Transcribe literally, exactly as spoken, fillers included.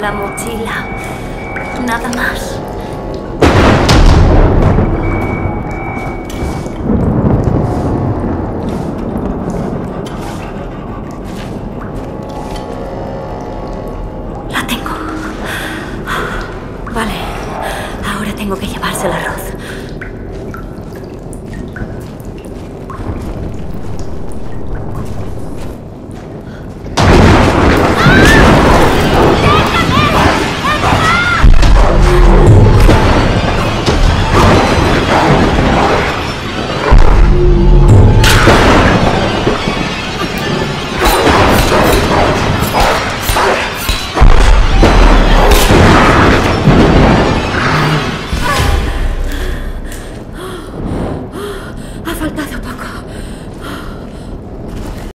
la mochila. Nada más. La tengo. Vale. Ahora tengo que llevarse el arroz.